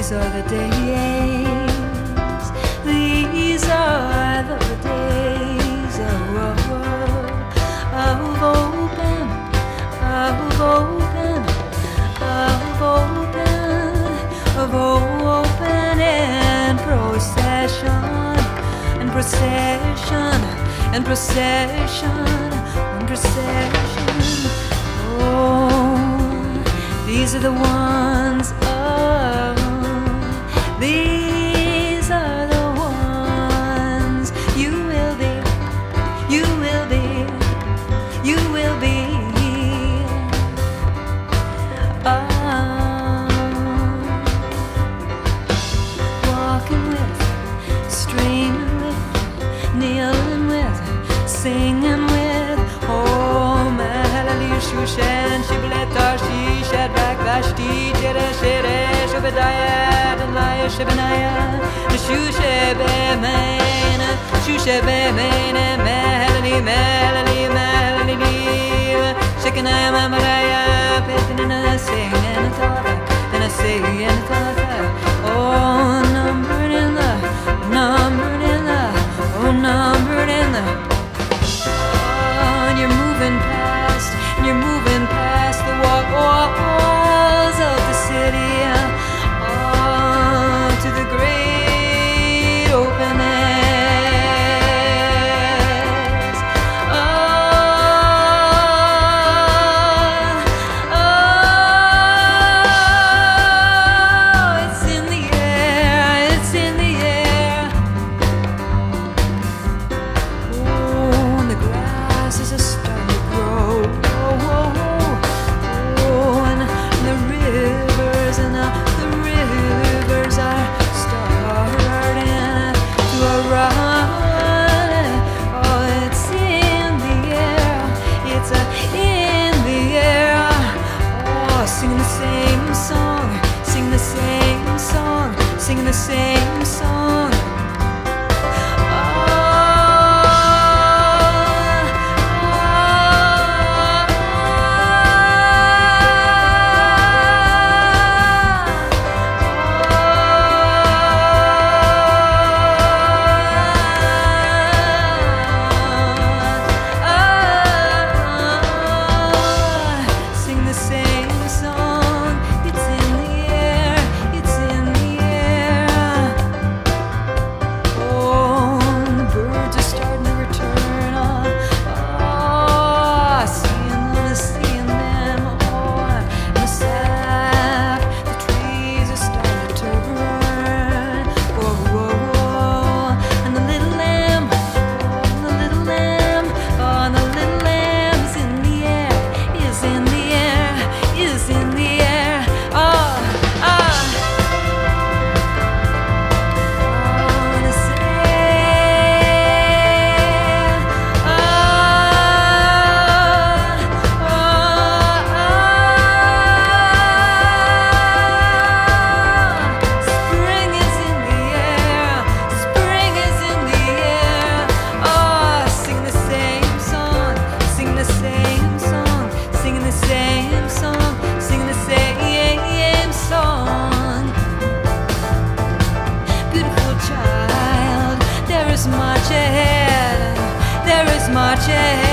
These are the days, these are the days of open, of open, of open, of open and procession, and procession, and procession, and procession. Oh, these are the ones. These are the ones you will be, you will be, you will be. Walking with, streaming with, kneeling with, singing with. Oh, Mahalali, Shushan, Shibletar, Shishat, Bakvashti, Jere, Shere, Shubadaya, Laya, Shibanaya, Shushebe, Maina, Shushebe, Maina, Mahalali, Mahalali, Mahalali, Shikanama, Maraya, Petin, and I sing and I thought, and I say and I thought. Oh, numbered in the, numbered in the, oh, numbered in the. Oh, and you're moving past, and you're moving past the walls of the city, to the great openness. Oh, it's in the air, it's in the air. Oh, and the grasses are starting to grow. Oh, oh, oh, and the rivers and the rivers are starting to run. Oh, it's in the air, it's in the air. Oh, singing the same song, sing the same song, singing the same song. Much ahead, there is much ahead.